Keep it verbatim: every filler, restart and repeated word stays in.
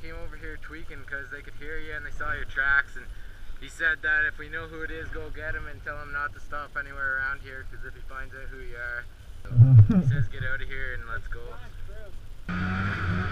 came over here tweaking because they could hear you and they saw your tracks, and he said that if we know who it is, go get him and tell him not to stop anywhere around here, because if he finds out who you are, so he says get out of here and let's go.